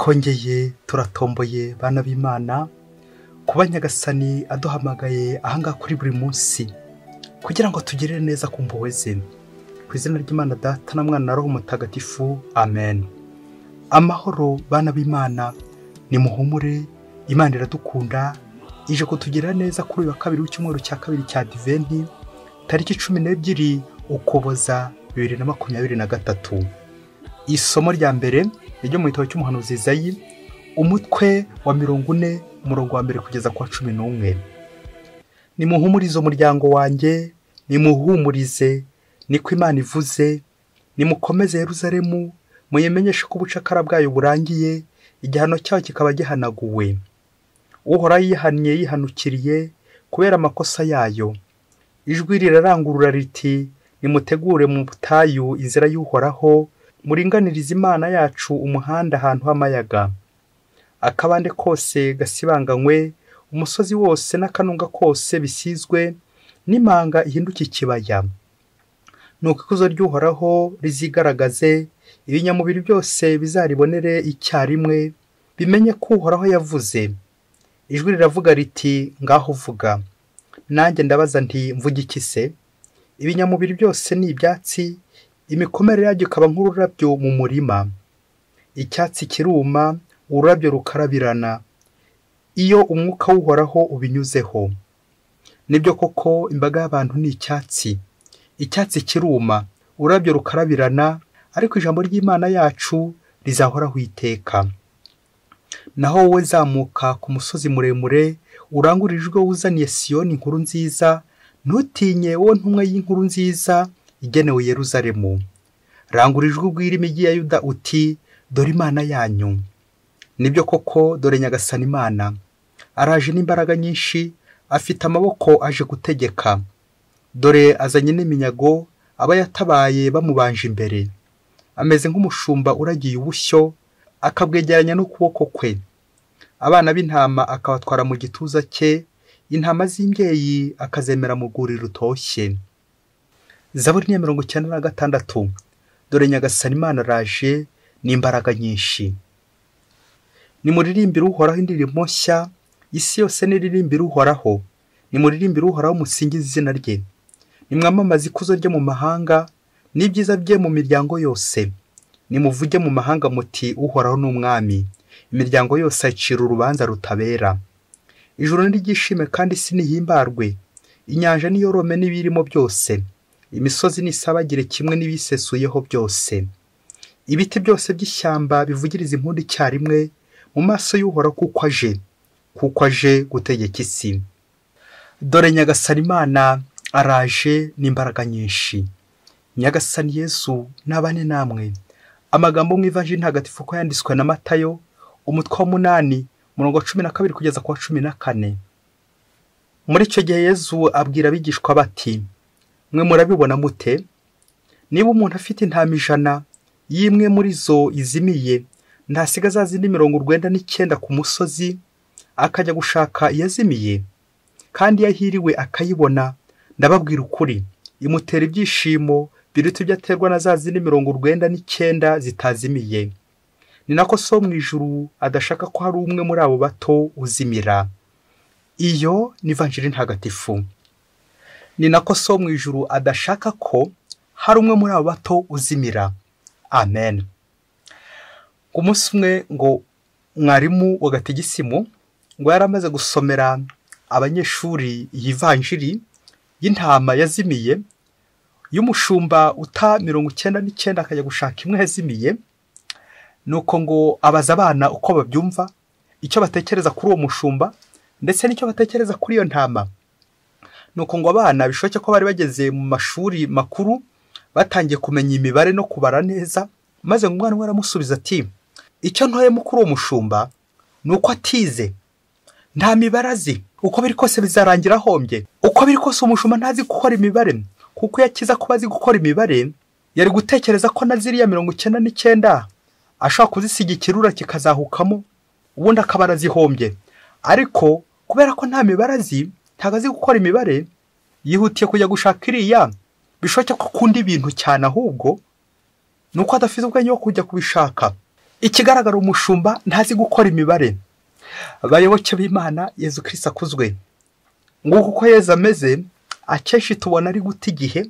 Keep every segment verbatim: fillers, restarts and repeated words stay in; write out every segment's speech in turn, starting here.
twongeye turatomboye bana b'Imana kuba Nyagasani aduhamagaye ahangaha kuri buri munsi kugira ngo tugirire neza ku mpuhwe ze. Ku izina ry'Imana Data na Mwana na Roho Mutagatifu, amen. Amahoro bana b'Imana, ni muhumure, Imana iradukunda, ije kutugirira neza kuri uyu wa kabiri w'icyumweru cya kabiri cya Adventi, tariki cumi n'ebyiri Ukuboza bibiri na makumyabiri na gatatu. Isomo rya mbere ryo mu gitabo cy'umuhanuzi Izayi, umutwe wa mirongo ine umurongo wa mbere kugeza kwa cumi n'umwe. Nimuhumurize umuryango wanjye, nimuhumurize, niko Imana ivuze, nimukomeze Yerusalemu, muyimenyeshe ko ubucakara bwayo burangiye, igihano cyayo kikaba gihanaguwe. Uhoraho yihannye yihanukiriye kubera amakosa yayo. Ijwi rirarangurura riti, nimutegure mu butayu inzira y'Uhoraho, muringanirize Imana yacu umuhanda ahantu h'amayaga. Akabande kose gasibanganywe, umusozi wose n'akanunga kose bisizwe, n'imanga ihinduke ikibaya. Nuko ikuzo ry'Uhoraho rizigaragaze, ibinyamubiri byose bizaribonere icyarimwe, bimenye ko Uhoraho yavuze. Ijwi riravuga riti, ngaho vuga. Nanjye ndabaza nti, mvuge iki se? Ibinyamubiri byose ni ibyatsi, imikomere yabyo ikaba nk'ururabyo mu murima. Icyatsi kiruma, ururabyo rukarabirana, iyo umwuka w'Uhoraho ubinyuzeho. Nibyo koko imbaga y'abantu ni icyatsi. Icyatsi kiruma, ururabyo rukarabirana, ariko ijambo ry'Imana yacu rizahoraho iteka. Naho wowe zamuka ku musozi muremure, urangurure ijwi wuzaniye Siyoni inkuru nziza, ntutinye wowe ntumwa y'inkuru nziza igenewe Yerusalemu. Rangurura ijwi ubwire imigi ya Yuda uti, dore Imana yanyu. Nibyo koko, dore Nyagasani Imana araje n'imbaraga nyinshi, afite amaboko aje gutegeka. Dore azanye n'iminyago, aba yatabaye bamubanje imbere. Ameze nk'umushumba uragiye ubushyo, akabwegeranya n'ukuboko kwe. Abana b'intama akabatwara mu gituza cye, intama z'imbyeyi akazemera mu rwuri rutoshye. Zaburi ya mirongo icyenda na gatandatu. Dore Nyagasani Imana araje n'imbaraga nyinshi. Nimuririmbire Uhoraho indirimbo nshya, isi yose niririmbire Uhoraho. Nimuririmbire Uhoraho musingize izina rye. Nimwamamaze ikuzo rye mu mahanga, n'ibyiza bye mu miryango yose. Nimuvuge mu mahanga muti, Uhoraho ni umwami. Imiryango yose acira urubanza rutabera. Ijuru n'iryishime kandi isi nihimbarwe. Inyanja niyorome n'ibirimo byose. Imisozi nisabagire kimwe n'ibisesuyeho byose. Ibiti byose by'ishyamba bivugiriza impundu icyarimwe mu maso y'Uhoraho kuko aje, kuko aje gutegeka isi. Dore Nyagasani Imana araje n'imbaraga nyinshi. Nyagasani Yesu nabane namwe. Amagambo mu Ivanjili ntagatifu ko yanditswe na Matayo, umutwe wa munani umurongo cumi na kabiri kugeza kwa cumi na kane. Muri icyo gihe Yesu abwira abigishwa bati, mwe murabibona mute? Niba umuntu afite intama ijana, y'imwe muri zo izimiye, ntasiga za zindi mirongo urwenda n'icyenda ku musozi, akajya gushaka iyazimiye? Kandi yahiriwe akayibona, ndababwira ukuri, imutera ibyishimo biruta ibyo aterwa na za zindi mirongo urwenda n'icyenda zitazimiye. Ni nako so mu ijuru adashaka ko hari umwe muri abo bato uzimira. Iyo ni Ivanjili ntagatifu. Ni nako so mu ijuru adashaka ko hari umwe muri abo bato uzimira. Amen. Ku munsi umwe ngo mwarimu wa gatigisimu ngo yaramaze gusomera abanyeshuri iyi Vanjili y'intama yazimiye, y'umushumba uta mirongo icyenda n'icyenda akajya gushaka imwe yazimiye. Nuko ngo abaza abana uko babyumva, icyo batekereza kuri uwo mushumba, ndetse n'icyo batekereza kuri iyo ntama. Nuko ngo abana bishoboke ko bari bageze mu mashuri makuru, batangiye kumenya imibare no kubara neza, maze ngo umwana we aramusubiza ati, icyo ntoyemo kuri uwo mushumba ni uko atize, nta mibare azi, uko biri kose bizarangira ahombye. Uko biri kose umushumba ntazi gukora imibare, kuko iyo akiza kuba azi gukora imibare, yari gutekereza ko na ziriya mirongo icyenda n'icyenda ashobora kuzisiga ikirura kikazahukamo, ubundi akaba arazihombye. Ariko kubera ko nta mibare azi, ntago azi gukora imibare, yihutiye kujya gushaka iriya, bishoboke ko akunda ibintu cyane, ahubwo nuko adafite ubwenge bwo kujya kubishaka. ikigaragara umushumba ntazi gukora imibare. Abayoboke b'Imana, Yezu Kristo akuzwe. Nguko uko Yezu ameze, akenshi tubona ari guta igihe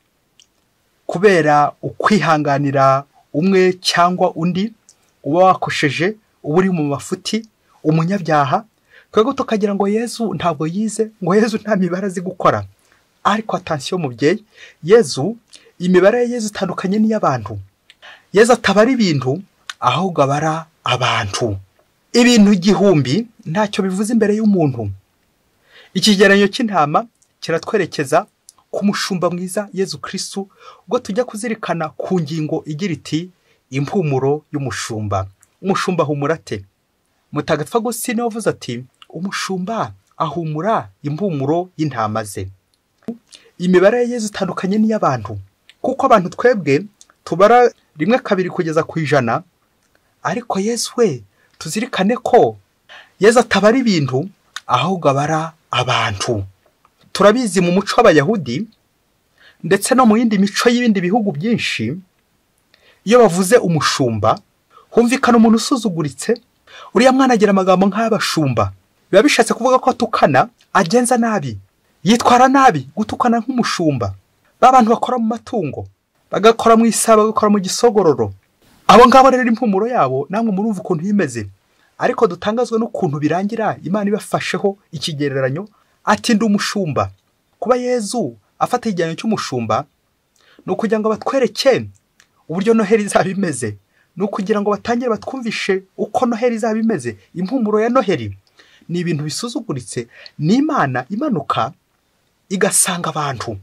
kubera ukwihanganira umwe cyangwa undi uba wakosheje, uba uri mu mafuti, umunyabyaha. Twego tukagira ngo Yezu ntabwo yize, ngo Yezu nta mibare azi gukora. Ariko attention mubyeyi, Yezu imibare ya Yezu itandukanye n'iy'abantu. Yezu atabara ibintu, ahubwo abara abantu. Ibintu igihumbi ntacyo bivuze imbere y'umuntu. Ikigereranyo cy'intama kiratwerekeza ku mushumba mwiza Yezu Kristo, ubwo tujya kuzirikana ku ngingo igira iti impumuro y'umushumba. Umushumba ahumura ate? Mutagatifu Agustin wavuze ati umushumba ahumura impumuro y'intama ze. Imibare ya Yezu itandukanye n'iy'abantu, kuko abantu twebwe tubara rimwe kabiri kugeza ku ijana, ariko Yezu we tuzirikane ko Yezu atabara ibintu, ahubwo abara abantu. Turabizi mu muco w'Abayahudi ndetse no mu yindi mico y'ibindi bihugu byinshi, iyo bavuze umushumba humvikana umuntu usuzuguritse. Uriya mwana agira amagambo nk'ay'abashumba, biba bishatse kuvuga ko atukana, agenza nabi, yitwara nabi. Gutukana nk'umushumba, ba bantu bakora mu matungo, bagakora mu isaba, bagakora mu gisogororo, abo ngabo rero impumuro yabo namwe murumva ukuntu bimeze. Ariko dutangazwa n'ukuntu birangira Imana ibafasheho ikigereranyo ati ndi umushumba. Kuba Yezu afata ikigereranyo cy'umushumba ni ukugira ngo batwereke uburyo Noheli izaba imeze, ni ukugira ngo batangire batwumvishe uko Noheli izaba imeze. Impumuro ya Noheli ni ibintu bisuzuguritse, ni Imana imanuka igasanga abantu,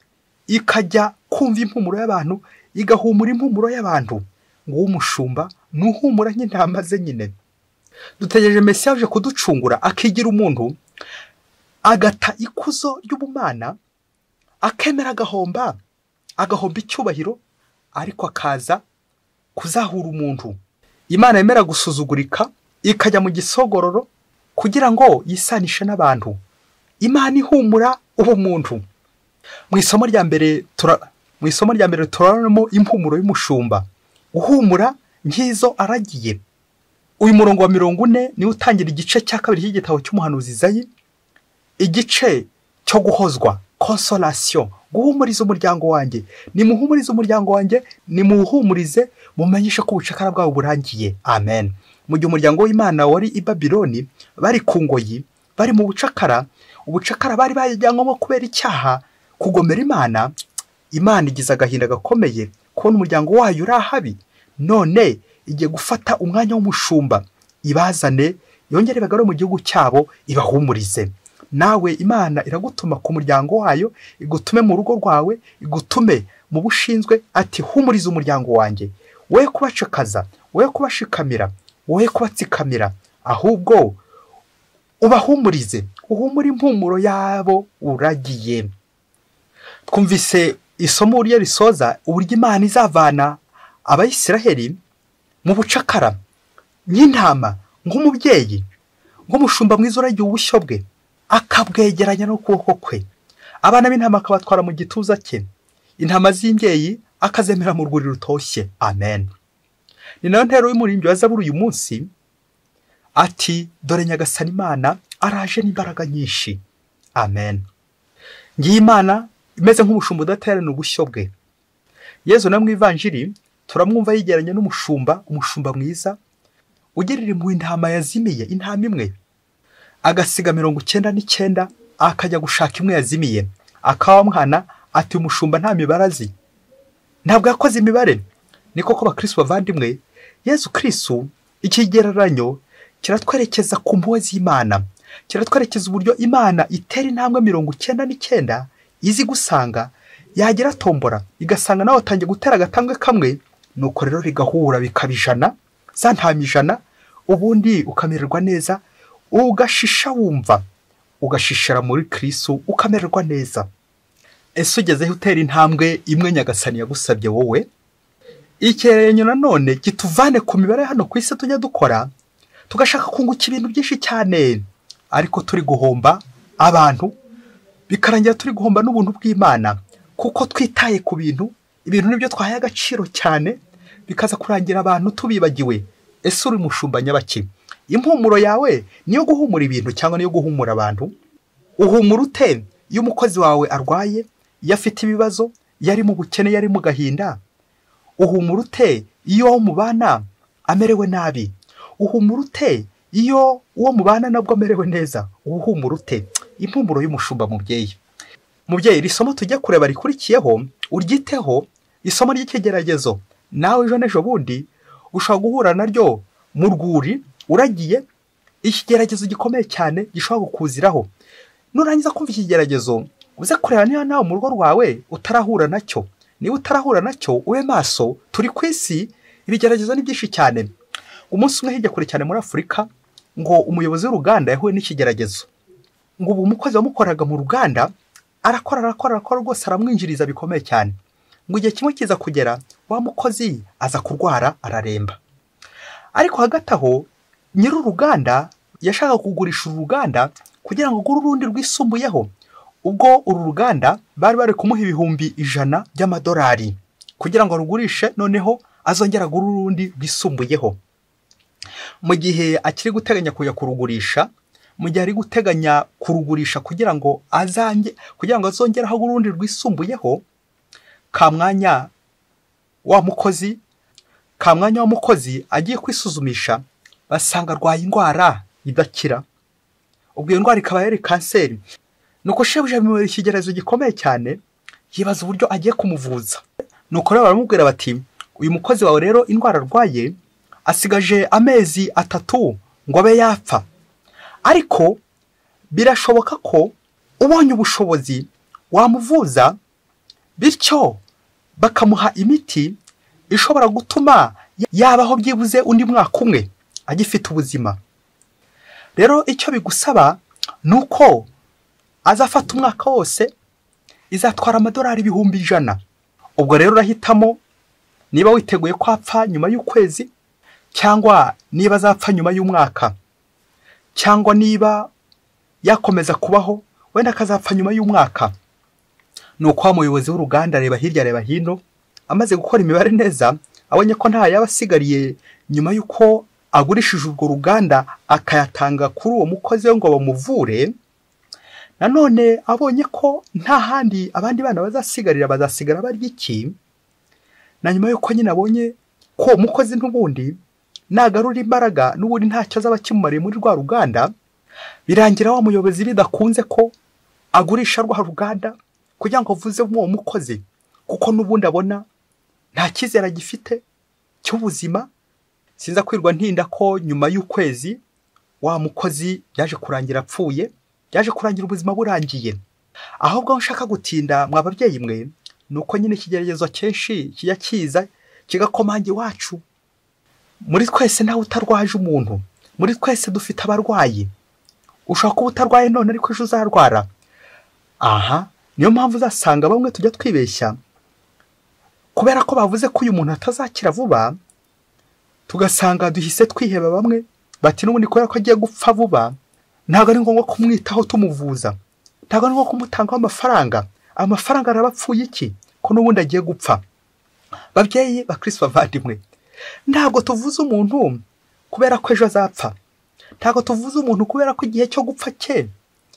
ikajya kumva impumuro y'abantu, igahumura impumuro y'abantu. Ngo umushumba nuhumura nk'intama ze nyine. Dutegereje Mesiya aje kuducungura, akigira umuntu, agata ikuzo ry'ubumana, akemera agahomba, agahomba icyubahiro, ariko akaza kuzahura umuntu. Imana yemera gusuzugurika, ikajya mu gisogororo kugira ngo yisanishe n'abantu. Imana ihumura uwo muntu. Mu isomo rya mbere tura mu isomo rya mbere turaramo impumuro y'umushumba, uhumura nkizo aragiye. Uyu murongo wa mirongo ine ni utangira igice cya kabiri cy'igitabo cy'umuhanuzi Izayi, igice cyo guhozwa, consolation, guhumuriza umuryango wanjye. Ni muhumurize umuryango wanjye, ni muhumurize, mumenyeshe ko ubucakara bwabo burangiye. Amen. Mu gihe umuryango w'Imana wari i Babiloni, bari ku ngoyi, bari mu bucakara, ubucakara bari bayijyanwamo kubera icyaha, kugomera Imana. Imana igize agahinda gakomeye kubona umuryango wayo uri ahabi, none igiye gufata umwanya w'umushumba, ibazane yongere bagarure mu gihugu cyabo, ibahumurize. Nawe Imana iragutuma ku muryango wayo, igutume mu rugo rwawe, igutume mu bushinzwe, ati humuriza umuryango wanjye, wowe kubacakaza, wowe kubashikamira, wowe kubatsikamira, ahubwo ubahumurize, uhumure impumuro yabo uragiye. Twumvise isomo uriye risoza uburyo Imana izavana Abayisiraheli mu bucakara nk'intama, nk'umubyeyi, nk'umushumba mwiza uragiye ubushyo bwe, akabwegeranya n'ukuboko kwe. Abana b'intama akabatwara mu gituza cye, intama z'imbyeyi akazemera mu rwuri rutoshye. Amen. Ni nayo ntero y'umurimbyi wa Zaburi uyu munsi, ati dore Nyagasani Imana araje n'imbaraga nyinshi. Amen. Ngiye Imana imeze nk'umushumba udaterana ubushyo bwe. Yezu na mu Ivanjiri turamwumva yigeranye n'umushumba, umushumba mwiza ugirira impuhwe intama yazimiye, intama imwe, agasiga mirongo icyenda n'icyenda, akajya gushaka imwe yazimiye. Akawa mwana ati umushumba nta mibare azi, ntabwo yakoze imibare. Ni koko bakristo bavandimwe, Yezu Kristo ikigereranyo kiratwerekeza ku mpuhwe z'Imana, kiratwerekeza uburyo Imana itera intambwe mirongo icyenda n'icyenda, izi gusanga yagira tombora igasanga nawe atangiye gutera agatambwe kamwe, nuko rero bigahura bikabijana, za ntama ijana, ubundi ukamererwa neza, ugashisha wumva, ugashishira muri Kristo ukamererwa neza. Ese ugezeho utera intambwe imwe Nyagasani yagusabye wowe? Ikigereranyo nanone kituvane ku mibare hano ku isi tujya dukora, tugashaka kunguka ibintu byinshi cyane, ariko turi guhomba abantu, bikarangira turi guhomba n'ubuntu bw'Imana, kuko twitaye ku bintu, ibintu nibyo twahaye agaciro cyane, bikaza kurangira abantu tubibagiwe ese uri mushumba nyabaki? Impumuro yawe niyo guhumura ibintu cyangwa niyo guhumura abantu? Uhumura ute iyo umukozi wawe arwaye, iyo afite ibibazo, yari mu bukene, yari mu gahinda? Uhumura ute iyo uwo mubana amerewe nabi? Uhumura ute iyo uwo mubana nabwo amerewe neza? Uhumura ute? Impumuro y'umushumba mubyeyi. Mubyeyi, iri somo tujya kureba rikurikiyeho uryiteho, isomo ry'ikigeragezo. Nawe ejo n'ejo bundi ushobora guhura naryo mu rwuri uragiye, ikigeragezo gikomeye cyane gishobora kukuziraho. Nurangiza kumva ikigeragezo uze kureba niba nawe mu rugo rwawe utarahura nacyo. Niba utarahura nacyo ube maso, turi ku isi, ibigeragezo ni byinshi cyane. Umunsi umwe hirya kure cyane muri Afurika, ngo umuyobozi w'uruganda yahuye n'ikigeragezo. Ngo ubu umukozi wamukoraga mu ruganda arakora arakora arakora rwose aramwinjiriza bikomeye cyane. Ngo igihe kimwe kiza kugera, wa mukozi aza kurwara araremba. Ariko hagati aho nyiri uruganda yashaka kugurisha uruganda kugira ngo agure urundi rwisumbuyeho. Ubwo uru ruganda bari bari kumuha ibihumbi ijana by'amadolari kugira ngo arugurishe, noneho azongera agure urundi rwisumbuyeho. Mu gihe akiri guteganya kujya kurugurisha, mu gihe ari guteganya kurugurisha kugira ngo azange kugira ngo azongere agure urundi rwisumbuyeho, ka mwanya wa mukozi ka mwanya wa mukozi agiye kwisuzumisha, basanga arwaye indwara idakira. Ubwo iyo ndwara ikaba yari kanseri. Nuko shebuja bimubera ikigeragezo gikomeye cyane, yibaza uburyo agiye kumuvuza. Nuko rero baramubwira bati, uyu mukozi wawe rero indwara arwaye asigaje amezi atatu ngo abe yapfa, ariko birashoboka ko ubonye ubushobozi wamuvuza, bityo bakamuha imiti ishobora gutuma yabaho byibuze undi mwaka umwe agifite ubuzima. Rero icyo bigusaba nuko azafata umwaka wose, izatwara amadolari ibihumbi ijana. Ubwo rero urahitamo niba witeguye ko apfa nyuma y'ukwezi, cyangwa niba azapfa nyuma y'umwaka, cyangwa niba yakomeza kubaho wenda akazapfa nyuma y'umwaka. Nuko wa muyobozi w'uruganda areba hirya areba hino, amaze gukora imibare neza, abonye ko nta yaba asigariye nyuma y'uko agurishije urwo ruganda akayatanga kuri uwo mukozi we ngo bamuvure. Nanone abonye ko nta handi abandi bana bazasigarira, bazasigara barya iki, na nyuma y'uko nyine abonye ko umukozi n'ubundi nagarura imbaraga n'ubundi ntacyo azaba kimumariye muri rwa ruganda, birangira wa muyobozi bidakunze ko agurisha rwa ruganda kugira ngo avuze uwo mukozi, kuko n'ubundi abona nta cyizere gifite cy'ubuzima. Sinza kwirwa ntinda ko nyuma y'ukwezi wa mukozi yaje kurangira apfuye, yaje kurangira ubuzima burangiye. Ahubwo nshaka gutinda mwa babyeyi mwe, nuko nyine ikigeragezo kenshi kijya kiza kigakomanga iwacu. Muri twese ntawe utarwaje umuntu, muri twese dufite abarwayi. Ushaka kuba utarwaye none ariko ejo uzarwara. Aha niyo mpamvu uzasanga bamwe tujya twibeshya, kubera ko bavuze ko uyu muntu atazakira vuba, tugasanga duhise twiheba. Bamwe bati n'ubundi kubera ko agiye gupfa vuba, ntabwo ari ngombwa kumwitaho tumuvuza, ntabwo ari ngombwa kumutangaho amafaranga. Amafaranga arabapfuye iki ko n'ubundi agiye gupfa? Babyeyi bakristo bavandimwe, ntabwo tuvuze umuntu kubera ko ejo azapfa, ntabwo tuvuze umuntu kubera ko igihe cyo gupfa cye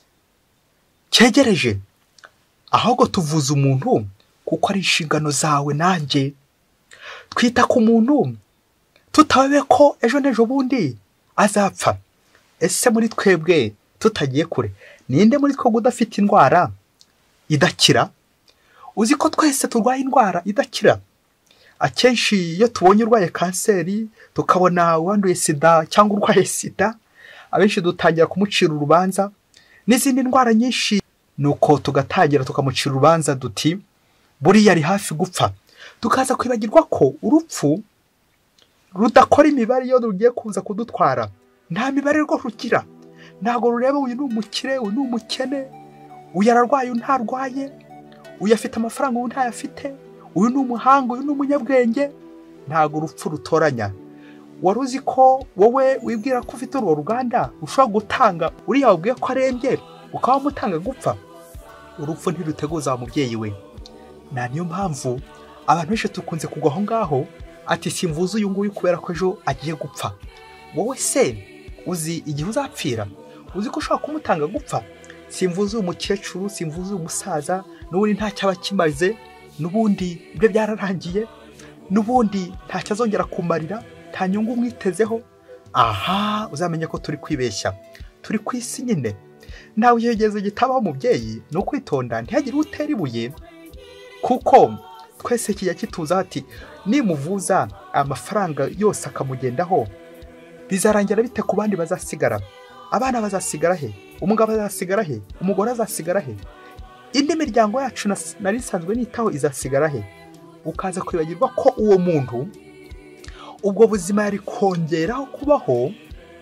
cyegereje, ahubwo tuvuze umuntu kuko ari inshingano zawe nanjye. Twita ku muntu tutabe ko ejo n'ejo bundi azapfa. Ese muri twebwe tutagiye kure, ninde muri twe udafite indwara idakira? Uzi ko twese turwaye indwara idakira. Akenshi iyo tubonye urwaye kanseri, tukabona wanduye sida cyangwa urwaye sida, abenshi dutangira kumucira urubanza n'izindi ndwara nyinshi. Nuko tugatangira tukamucira urubanza duti buriya ari hafi gupfa, tukaza kwibagirwa ko urupfu rudakora imibare iyo rugiye kuza kudutwara. Nta mibare rwo rugira, ntabwo rureba uyu ni umukire, uyu ni umukene, uyu ararwaye, uyu ntarwaye, uyu afite amafaranga, uyu ntayafite, uyu ni umuhanga, uyu ni umunyabwenge. Ntabwo urupfu rutoranya. Wari uzi ko wowe wibwira ko ufite urwo ruganda ushobora gutanga uriya wabwiye ko arembye ukaba wamutanga gupfa? Urupfu ntiruteguza wa mubyeyi we. Na niyo mpamvu abantu benshi tukunze kugwa aho ngaho, ati simvuze uyu nguyu kubera ko ejo agiye gupfa. Wowe se uzi igihe uzapfira? Uzi ko ushobora kumutanga gupfa? Simvuze uyu mukecuru, simvuze uyu musaza, n'ubundi nta cyaba kimaze, n'ubundi ibyo byararangiye, n'ubundi nta cyazongera kumarira, nta nyungu mwitezeho. Aha, uzamenye ko turi kwibeshya, turi ku isi nyine. Nawe iyo ugeze gitabaho umubyeyi ni ukwitonda ntihagire utera ibuye, kuko twese kijya kituza ati nimuvuza amafaranga yose akamugendaho bizarangira bite ku bandi bazasigara? Abana bazasigara he? Umugabo azasigara he? Umugore azasigara he? Indi miryango yacu nari isanzwe nitaho izasigara he? Ukaza kwibagirwa ko uwo muntu ubwo buzima yari kongeraho kubaho,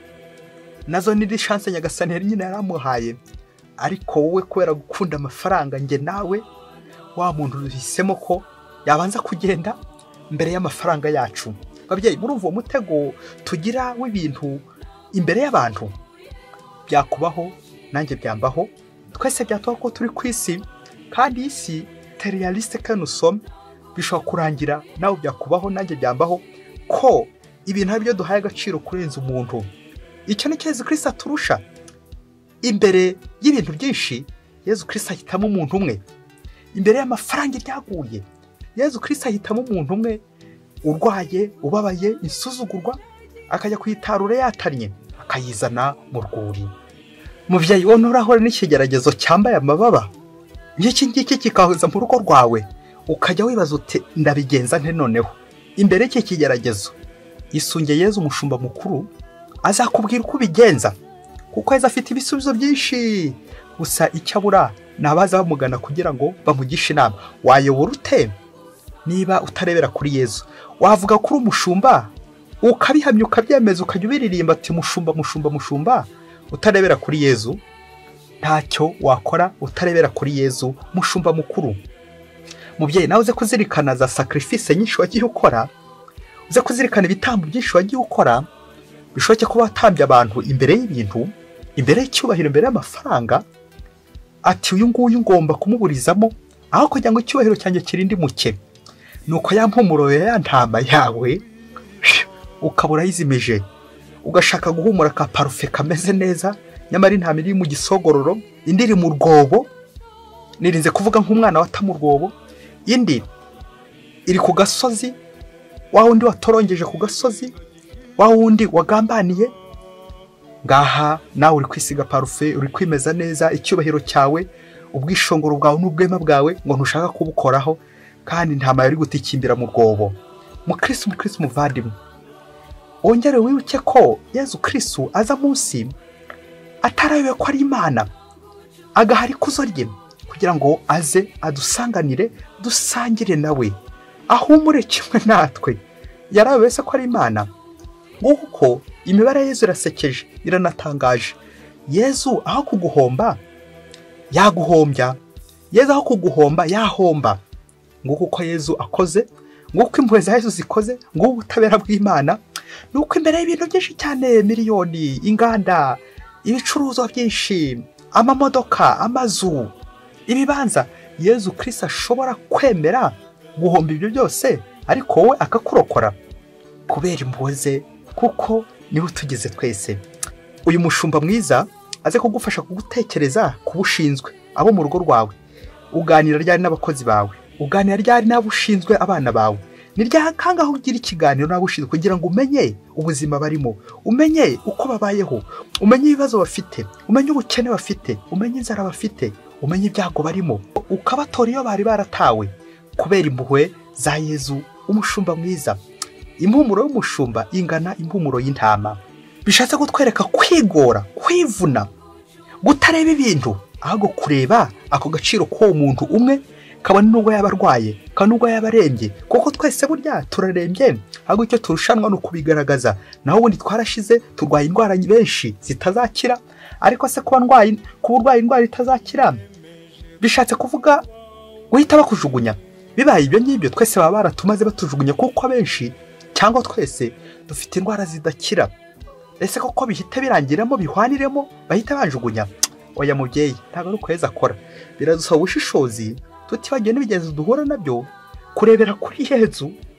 nazo ni chance Nyagasani yari nyine yaramuhaye. Ariko wowe kubera gukunda amafaranga, nge nawe wa muntu uhisemo ko yabanza kugenda mbere y'amafaranga yacu. Babyeyi, muri uwo mutego tugira w'ibintu imbere y'abantu, byakubaho nanjye byambaho, twese byatuba ko turi ku isi, kandi isi materialiste que nous sommes, bishobora kurangira nawe byakubaho nanjye byambaho, ko ibintu ari byo duhaye agaciro kurenza umuntu. Icyo ni cyo Yezu Kristo aturusha. Imbere y'ibintu byinshi Yezu Kristo ahitamo umuntu umwe. Imbere y'amafaranga ibyaguye Yezu Kristo ahitamo umuntu umwe, urwaye, ubabaye, insuzugurwa, akajya kwitarura yataranye, akayizana mu rwuri. Muvyeyi, wowe nturahora n'ikigeragezo cyambaye amababa ngiki ngiki kikahuza mu rugo rwawe, ukajya wibaza uti ndabigenza nte noneho? Imbere y'iki kigeragezo isunge Yezu umushumba mukuru azakubwira uko ubigenza, kuko Yezu afite ibisubizo byinshi. Gusa icyo abura nabaza bamugana kugira ngo bamugishe inama. Wayobora ute niba utarebera kuri Yezu? Wavuga kuri umushumba ukabihamya ukabyemeza ukajya ubiririmba ati mushumba mushumba mushumba, utarebera kuri Yezu ntacyo wakora utarebera kuri Yezu mushumba mukuru. Mubyeyi, nawe uze kuzirikana za sacrifice nyinshi wagiye ukora, uze kuzirikana ibitambo byinshi wagiye ukora, bishoboke kuba watambye abantu imbere y'ibintu, imbere y'icyubahiro, imbere y'amafaranga, ati uyu nguyu ngomba kumuburizamo aho kugira ngo icyubahiro cyanjye kirindi muke. Nuko ya mpumuro ya ntama yawe ukabura yizimije, ugashaka guhumura ka parufe kameze neza, nyamara intama iri mu gisogororo, indi iri mu rwobo, nirinze kuvuga nk'umwana wata mu rwobo, indi iri ku gasozi, wa wundi watorongeje ku gasozi, wa wundi wagambaniye. Ngaha nawe uri kwisiga parufe, uri kwimeza neza icyubahiro cyawe, ubwishongoro bwawe n'ubwema bwawe ngo ntushaka kubukoraho, kandi ntama yari gutikimbira mu rwobo. Mu Kristo, mu Kristo muvandimwe, wongere wibuke ko Yezu Kristo aza munsi atarayobe ko ari Imana, agahari kuzo rye kugira ngo aze adusanganire, dusangire nawe, ahumure kimwe natwe. Yarabese ko ari Imana. Nguko imibare Yezu irasekeje, iranatangaje. Yezu aho kuguhomba yaguhombya, Yezu aho kuguhomba yahomba. Nguko uko Yezu akoze, nguko impuhwe za Yezu zikoze, nguko ubutabera bw'Imana. Nuko imbere y'ibintu byinshi cyane, miliyoni, inganda, ibicuruzwa byinshi, amamodoka, amazu, ibibanza, Yezu Kristo ashobora kwemera guhomba ibyo byose, ariko wowe akakurokora kubera impuhwe ze, kuko niwe tugeze twese. Uyu mushumba mwiza aze kugufasha kugutekereza kubushinzwe abo mu rugo rwawe, uganira ryari n'abakozi bawe, uganira ryari n'abushinzwe abana bawe, ni ryakanga aho ugira ikiganiro n'abushinzwe kugira ngo umenye ubuzima barimo, umenye uko babayeho, umenye ibibazo bafite, umenye ubukene bafite, umenye inzara bafite, umenye ibyago barimo, ukabatora iyo bari baratawe kubera impuhwe za Yezu umushumba mwiza. Impumuro y'umushumba ingana impumuro y'intama. Bishatse kutwereka kwigora, kwivuna, gutareba ibintu, ahubwo kureba ako gaciro k'uwo muntu umwe, kabone nubwo yaba arwaye, kabone nubwo yaba arembye, kuko twese burya turarembye, ahubwo icyo turushanwa no kubigaragaza. Naho ubundi twarashize turwaye indwara benshi zitazakira, ariko se kuba ndwaye kuburwaye indwara itazakira bishatse kuvuga guhita bakujugunya? Bibaye ibyo ngibyo twese baba baratumaze batujugunya, kuko abenshi cyangwa twese dufite indwara zidakira. Ese koko bihita birangiramo bihwaniremo bahita banjugunya? Oya mubyeyi, ntabwo ari ukweza akora. Biradusaba ubushishozi, tutibagiwe n'ibigenzo duhura nabyo, kurebera kuri Yezu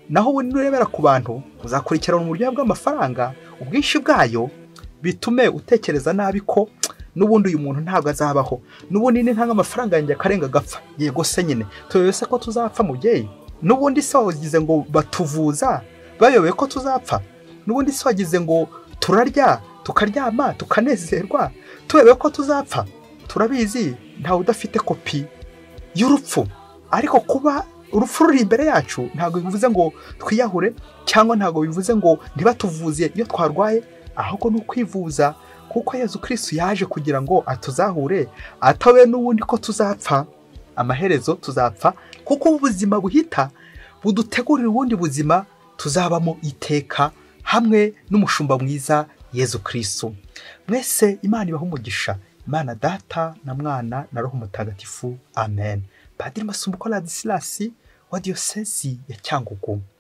naho ubundi nurebera ku bantu uzakurikirana mu buryo bw'amafaranga ubwinshi bwayo bitume utekereza nabi ko n'ubundi uyu muntu ntabwo azabaho, n'ubundi ni ntanga amafaranga yanjye akarenga gapfa. Yego se nyine tuyose ko tuzapfa mubyeyi, n'ubundi se wagize ngo batuvuza bayoboye ko tuzapfa, n'ubundi se wagize ngo turarya tukaryama tukanezerwa tuyoboye ko tuzapfa. Turabizi ntawe udafite kopi y'urupfu, ariko kuba urupfu ruri imbere yacu ntabwo bivuze ngo twiyahure, cyangwa ntabwo bivuze ngo ntibatuvuze iyo twarwaye, ahubwo ni ukwivuza, kuko Yezu Kristo yaje kugira ngo atuzahure, atawe n'ubundi ko tuzapfa. Amaherezo tuzapfa, kuko ubuzima buhita budutegurira ubundi buzima tuzabamo iteka hamwe n'umushumba mwiza Yezu Kristo. Mwese Imana ibahe umugisha, Imana Data na Mwana na Roho Mutagatifu, amen. Padiri Masumbuko Ladislas wa Diyosezi ya Cyangugu.